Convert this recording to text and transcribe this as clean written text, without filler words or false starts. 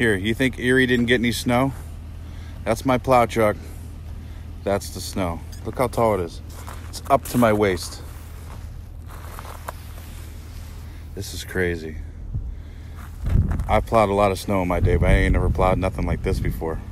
Here, you think Erie didn't get any snow? That's my plow truck. That's the snow. Look how tall it is. It's up to my waist. This is crazy. I've plowed a lot of snow in my day, but I ain't never plowed nothing like this before.